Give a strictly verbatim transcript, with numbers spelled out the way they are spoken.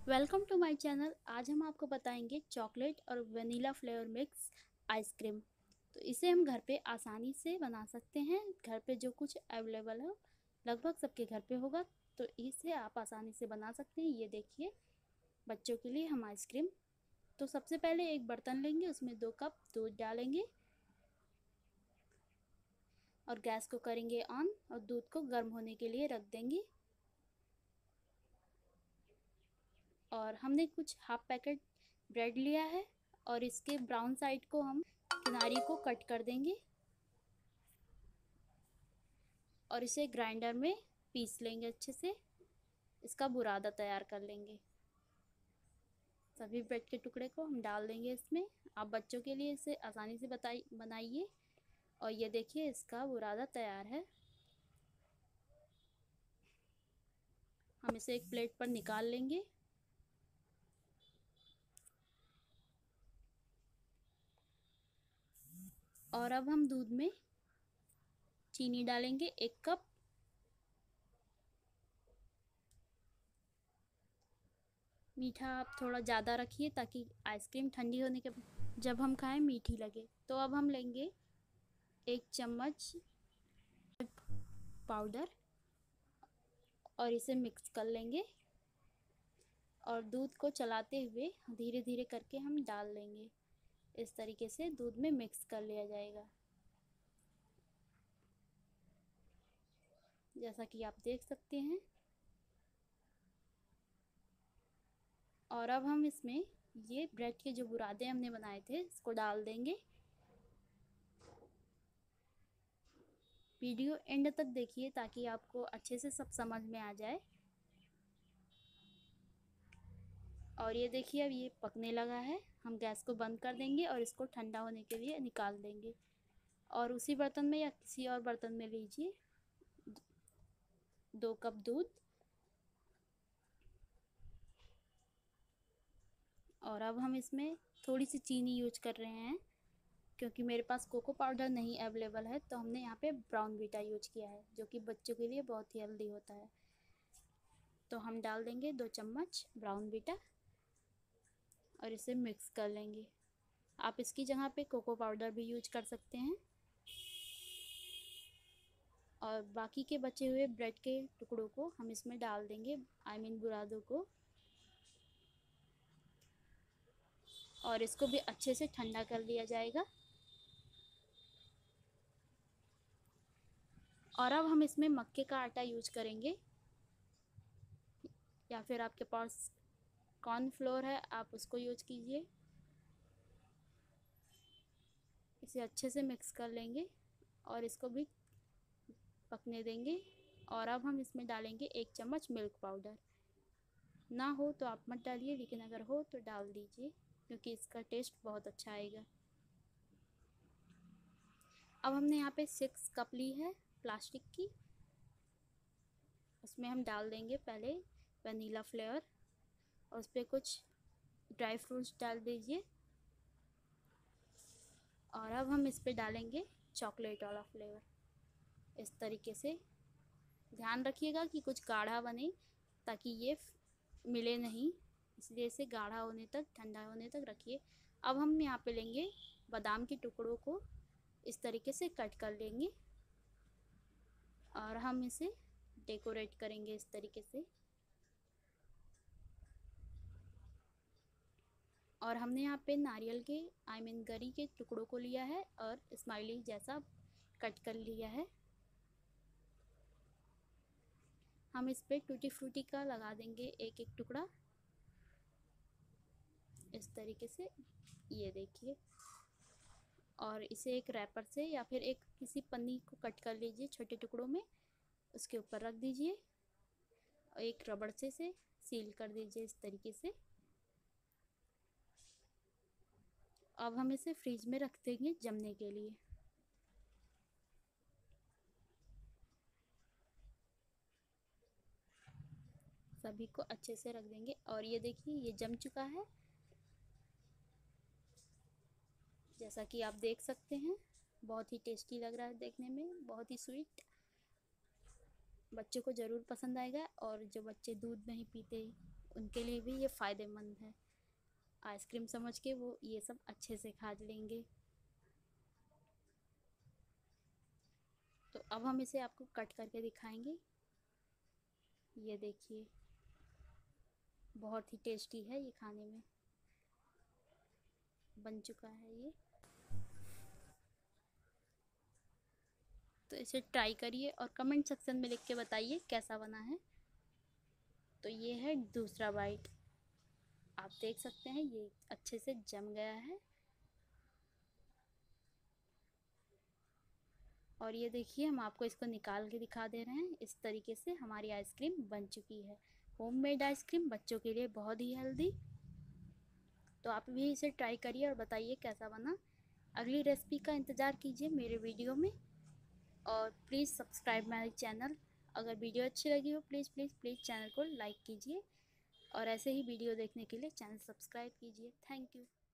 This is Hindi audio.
Welcome to my channel. आज हम आपको बताएंगे चॉकलेट और वनीला फ्लेवर मिक्स आइसक्रीम। तो इसे हम घर पे आसानी से बना सकते हैं। घर पे जो कुछ अवेलेबल हो, लगभग सबके घर पे होगा, तो इसे आप आसानी से बना सकते हैं। ये देखिए, बच्चों के लिए हम आइसक्रीम। तो सबसे पहले एक बर्तन लेंगे, उसमें दो कप दूध डालेंगे और गैस को करेंगे ऑन और दूध को गर्म होने के लिए रख देंगे। और हमने कुछ हाफ पैकेट ब्रेड लिया है और इसके ब्राउन साइड को हम किनारी को कट कर देंगे और इसे ग्राइंडर में पीस लेंगे अच्छे से। इसका बुरादा तैयार कर लेंगे। सभी ब्रेड के टुकड़े को हम डाल देंगे इसमें। आप बच्चों के लिए इसे आसानी से बताई बनाइए। और ये देखिए, इसका बुरादा तैयार है। हम इसे एक प्लेट पर निकाल लेंगे। और अब हम दूध में चीनी डालेंगे, एक कप। मीठा आप थोड़ा ज़्यादा रखिए ताकि आइसक्रीम ठंडी होने के जब हम खाएं मीठी लगे। तो अब हम लेंगे एक चम्मच पाउडर और इसे मिक्स कर लेंगे और दूध को चलाते हुए धीरे धीरे करके हम डाल लेंगे। इस तरीके से दूध में मिक्स कर लिया जाएगा, जैसा कि आप देख सकते हैं। और अब हम इसमें ये ब्रेड के जो बुरादे हमने बनाए थे इसको डाल देंगे। वीडियो एंड तक देखिए ताकि आपको अच्छे से सब समझ में आ जाए। और ये देखिए, अब ये पकने लगा है। हम गैस को बंद कर देंगे और इसको ठंडा होने के लिए निकाल देंगे। और उसी बर्तन में या किसी और बर्तन में लीजिए दो कप दूध। और अब हम इसमें थोड़ी सी चीनी यूज कर रहे हैं क्योंकि मेरे पास कोको पाउडर नहीं अवेलेबल है, तो हमने यहाँ पे ब्राउन वीटा यूज किया है जो कि बच्चों के लिए बहुत ही हेल्दी होता है। तो हम डाल देंगे दो चम्मच ब्राउन वीटा और इसे मिक्स कर लेंगे। आप इसकी जगह पे कोको पाउडर भी यूज कर सकते हैं। और बाकी के बचे हुए ब्रेड के टुकड़ों को हम इसमें डाल देंगे, आई मीन बुरादों को। और इसको भी अच्छे से ठंडा कर लिया जाएगा। और अब हम इसमें मक्के का आटा यूज करेंगे, या फिर आपके पास कॉर्नफ्लोर है आप उसको यूज कीजिए। इसे अच्छे से मिक्स कर लेंगे और इसको भी पकने देंगे। और अब हम इसमें डालेंगे एक चम्मच मिल्क पाउडर। ना हो तो आप मत डालिए, लेकिन अगर हो तो डाल दीजिए क्योंकि इसका टेस्ट बहुत अच्छा आएगा। अब हमने यहाँ पे सिक्स कप ली है प्लास्टिक की। उसमें हम डाल देंगे पहले वनीला फ्लेवर और उस पर कुछ ड्राई फ्रूट्स डाल दीजिए। और अब हम इस पर डालेंगे चॉकलेट वाला फ्लेवर। इस तरीके से ध्यान रखिएगा कि कुछ गाढ़ा बने ताकि ये मिले नहीं, इसलिए इसे गाढ़ा होने तक, ठंडा होने तक रखिए। अब हम यहाँ पे लेंगे बादाम के टुकड़ों को, इस तरीके से कट कर लेंगे और हम इसे डेकोरेट करेंगे इस तरीके से। और हमने यहाँ पे नारियल के, आई मीन गरी के टुकड़ों को लिया है और स्माइली जैसा कट कर लिया है। हम इस पे टूटी फ्रूटी का लगा देंगे एक एक टुकड़ा, इस तरीके से। ये देखिए। और इसे एक रैपर से या फिर एक किसी पन्नी को कट कर लीजिए छोटे टुकड़ों में, उसके ऊपर रख दीजिए और एक रबड़ से से सील कर दीजिए इस तरीके से। अब हम इसे फ्रिज में रख देंगे जमने के लिए। सभी को अच्छे से रख देंगे। और ये देखिए, ये जम चुका है जैसा कि आप देख सकते हैं। बहुत ही टेस्टी लग रहा है देखने में, बहुत ही स्वीट। बच्चों को ज़रूर पसंद आएगा। और जो बच्चे दूध नहीं पीते उनके लिए भी ये फ़ायदेमंद है। आइसक्रीम समझ के वो ये सब अच्छे से खा लेंगे। तो अब हम इसे आपको कट करके दिखाएंगे। ये देखिए, बहुत ही टेस्टी है ये, खाने में बन चुका है ये। तो इसे ट्राई करिए और कमेंट सेक्शन में लिख के बताइए कैसा बना है। तो ये है दूसरा बाइट, आप देख सकते हैं ये अच्छे से जम गया है। और ये देखिए, हम आपको इसको निकाल के दिखा दे रहे हैं। इस तरीके से हमारी आइसक्रीम बन चुकी है। होममेड आइसक्रीम बच्चों के लिए बहुत ही हेल्दी। तो आप भी इसे ट्राई करिए और बताइए कैसा बना। अगली रेसिपी का इंतज़ार कीजिए मेरे वीडियो में। और प्लीज़ सब्सक्राइब माई चैनल। अगर वीडियो अच्छी लगी हो प्लीज़ प्लीज़ प्लीज़ चैनल को लाइक कीजिए और ऐसे ही वीडियो देखने के लिए चैनल सब्सक्राइब कीजिए। Thank you.